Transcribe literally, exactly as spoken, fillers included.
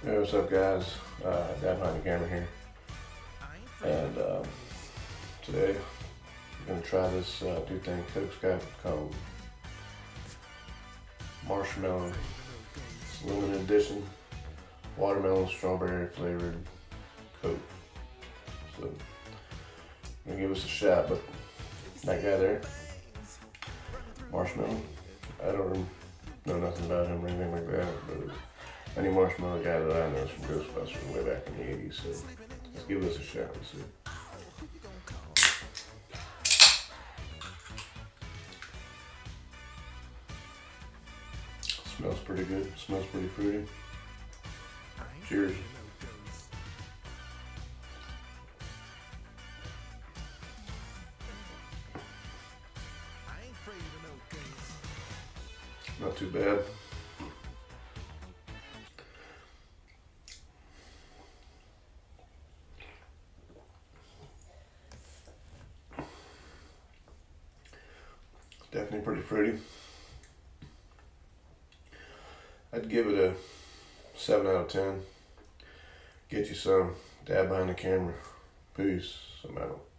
Hey, what's up, guys? Uh, Dad behind the camera here, and um, today we're gonna try this uh, new thing Coke's got called Marshmallow. It's a limited edition watermelon strawberry flavored Coke. So I'm gonna give us a shot, but that guy there, Marshmallow, I don't know nothing about him or anything like that, but any marshmallow guy that I know is from Ghostbusters way back in the eighties, so let's give this a shot and see. Smells pretty good, smells pretty fruity. Cheers. Not too bad. Definitely pretty fruity. I'd give it a seven out of ten. Get you some. Dad behind the camera. Peace. I'm out.